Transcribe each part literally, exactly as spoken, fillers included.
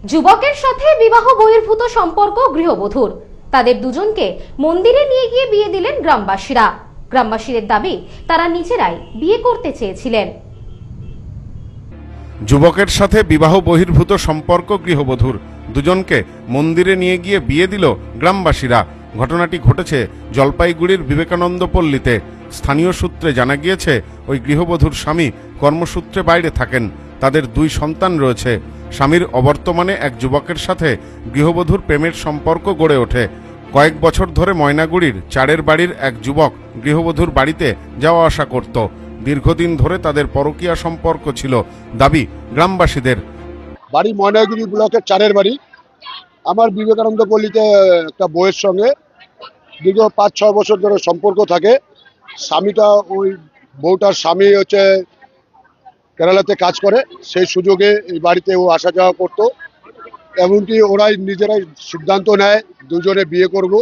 যুবকের সাথে বিবাহ বহির্ভূত সম্পর্ক গৃহবধূর, তাদের দুজনকে মন্দিরে নিয়ে গিয়ে বিয়ে দিলেন গ্রামবাসীরা। গ্রামবাসীদের দাবি তারা নিজেরাই বিয়ে করতে চেয়েছিলেন। যুবকের সাথে বিবাহ বহির্ভূত সম্পর্ক গৃহবধূর, দুজনকে মন্দিরে নিয়ে গিয়ে বিয়ে দিল গ্রামবাসীরা। ঘটনাটি ঘটেছে জলপাইগুড়ির বিবেকানন্দ পল্লীতে। স্থানীয় সূত্রে জানা গিয়েছে, ওই গৃহবধূর স্বামী কর্মসূত্রে বাইরে থাকেন। তাদের দুই সন্তান রয়েছে। স্বামীর অবর্তমানে এক যুবকের সাথে গৃহবধূর প্রেমের সম্পর্ক গড়ে ওঠে। কয়েক বছর ধরে ময়নাগুড়ির চারের বাড়ির এক যুবক গৃহবধূর বাড়িতে যাওয়া আসা করত। দীর্ঘদিন ধরে তাদের পরকীয়া সম্পর্ক ছিল, দাবি গ্রামবাসীদের। বাড়ি ময়নাগুড়ি ব্লকের চারের বাড়ি। আমার বিবেকানন্দ পল্লীতে একটা বউয়ের সঙ্গে দীর্ঘ পাঁচ ছয় বছর ধরে সম্পর্ক থাকে। স্বামীটা ওই বউটার স্বামী হচ্ছে কেরালাতে কাজ করে, সেই সুযোগে এই বাড়িতে ও আসা যাওয়া করতো। এমনকি ওরাই নিজেরাই সিদ্ধান্ত নেয় দুজনে বিয়ে করব।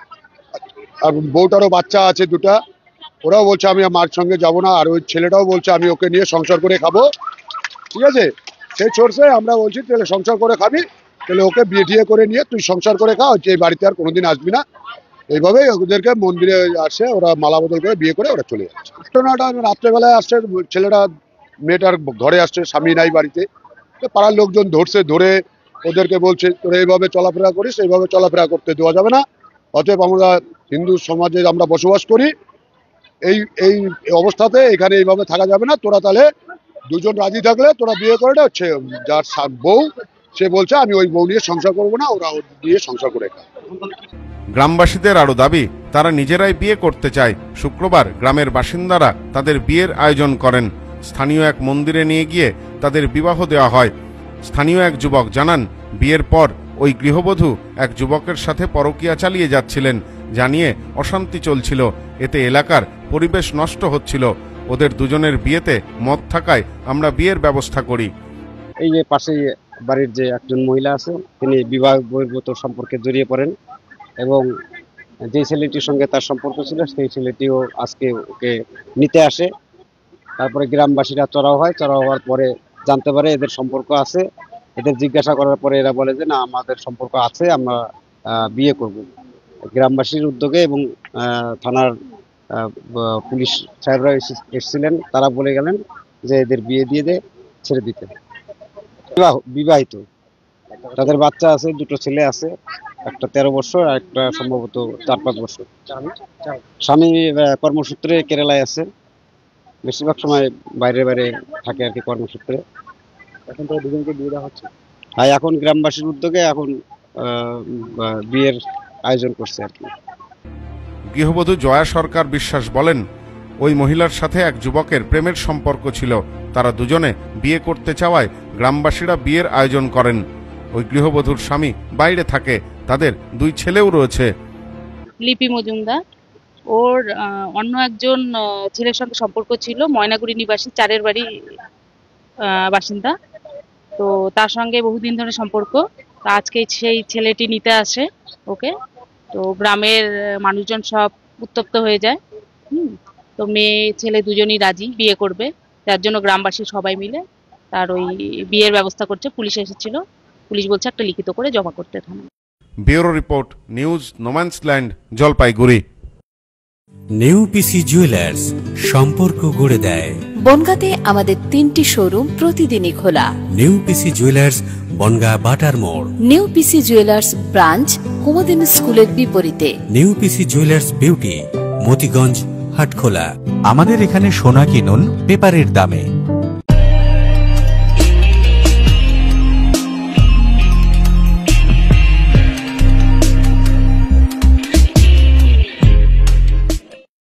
আর বউটারও বাচ্চা আছে দুটা। ওরাও বলছে আমি আমার সঙ্গে যাব না, আর ওই ছেলেটাও বলছে আমি ওকে নিয়ে সংসার করে খাবো। ঠিক আছে, সেই সোর্সে আমরা বলছি তাহলে সংসার করে খাবি, তাহলে ওকে বিয়ে টিয়ে করে নিয়ে তুই সংসার করে খা, যে বাড়িতে আর কোনোদিন আসবি না। এইভাবেই ওদেরকে মন্দিরে আসে, ওরা মালা বদল করে বিয়ে করে ওরা চলে যাচ্ছে। ঘটনাটা রাত্রেবেলায় আসছে, ছেলেটা মেয়েটার ঘরে আসছে, স্বামী নাই বাড়িতে। পাড়ার লোকজন ধরছে, ধরে ওদেরকে বলছে তোরা এইভাবে চলাফেরা করিস, এইভাবে চলাফেরা করতে দেওয়া যাবে না। অতএব আমরা হিন্দু সমাজে আমরা বসবাস করি, এই এই অবস্থাতে এখানে এইভাবে থাকা যাবে না। তোরা তাহলে দুজন রাজি থাকলে তোরা বিয়ে করে হচ্ছে, যার বউ সে বলছে আমি ওই বউ নিয়ে সংসার করবো না, ওরা নিয়ে সংসার করে খায়। গ্রামবাসীদের আরো দাবি তারা নিজেরাই বিয়ে করতে চায়। শুক্রবার গ্রামের বাসিন্দারা তাদের বিয়ের আয়োজন করেন। স্থানীয় এক মন্দিরে নিয়ে গিয়ে তাদের বিবাহ দেওয়া হয়। স্থানীয় এক যুবক জানান, বিয়ের পর ওই গৃহবধূ এক যুবকের সাথে পরকীয়া চালিয়ে যাচ্ছিলেন, জানিয়ে অশান্তি চলছিল। এতে এলাকার পরিবেশ নষ্ট হচ্ছিল। ওদের দুজনের বিয়েতে মত থাকায় আমরা বিয়ের ব্যবস্থা করি। এই যে পাশে বাড়ির যে একজন মহিলা আছে, তিনি বিবাহ বহির্ভূত সম্পর্কে জড়িয়ে পড়েন এবং যে ছেলেটির সঙ্গে তার সম্পর্ক ছিল সেই ছেলেটিও আজকে ওকে নিতে আসে। তারপরে গ্রামবাসীরা চড়াও হয়। চড়াও হওয়ার পরে জানতে পারে এদের সম্পর্ক আছে। এদের জিজ্ঞাসা করার পরে এরা বলে যে না, আমাদের সম্পর্ক আছে, আমরা বিয়ে করব। গ্রামবাসীর উদ্যোগে এবং থানার পুলিশ সাহেবরা এসেছিলেন, তারা বলে গেলেন যে এদের বিয়ে দিয়ে দে, ছেড়ে দিতে। বিবাহিত, তাদের বাচ্চা আছে, দুটো ছেলে আছে, একটা তেরো বছর আর একটা সম্ভবত চার পাঁচ বছর। স্বামী কর্মসূত্রে কেরালায় আছে, বেশিরভাগ সময় বাইরে বাইরে থাকে আর কি কর্মসূত্রে। এখন তো দুজনকে বিয়ে দেওয়া হচ্ছে। হ্যাঁ, এখন গ্রামবাসীর উদ্যোগে এখন বিয়ের আয়োজন করছে আর কি। গৃহবধূ জয়া সরকার বিশ্বাস বলেন, ওই মহিলার সাথে এক যুবকের প্রেমের সম্পর্ক ছিল। তারা দুজনে বিয়ে করতে চাওয়ায় গ্রামবাসীরা বিয়ের আয়োজন করেন। ওই গৃহবধূর স্বামী বাইরে থাকে, তাদের দুই ছেলেও রয়েছে। লিপি মজুমদার, ওর অন্য একজন ছেলের সঙ্গে সম্পর্ক ছিল, ময়নাগুড়ি নিবাসী, চারের বাড়ি বাসিন্দা। তো তার সঙ্গে বহুদিন ধরে সম্পর্ক। আজকে সেই ছেলেটি নিতে আসে ওকে। তো গ্রামের মানুষজন সব উত্তপ্ত হয়ে যায়। হুম তো মেয়ে ছেলে দুজনই রাজি বিয়ে করবে, যার জন্য গ্রামবাসী সবাই মিলে তার ওই বিয়ের ব্যবস্থা করছে। পুলিশ এসেছিল, পুলিশ বলছে একটা লিখিত করে জমা করতে থানা। Bureau report, news, no man's land, Jalpaiguri. New PC jewellers, সম্পর্ক গড়ে দেয়। বনগাঁতে আমাদের তিনটি শোরুম প্রতিদিনই খোলা। নিউ পিসি জুয়েলার্স, বনগাঁ বাটার মোড়। New PC jewellers branch, Kumudin স্কুলের বিপরীতে। New PC jewellers beauty, Motiganj, Hatkhola. আমাদের এখানে সোনা কিনুন পেপারের দামে।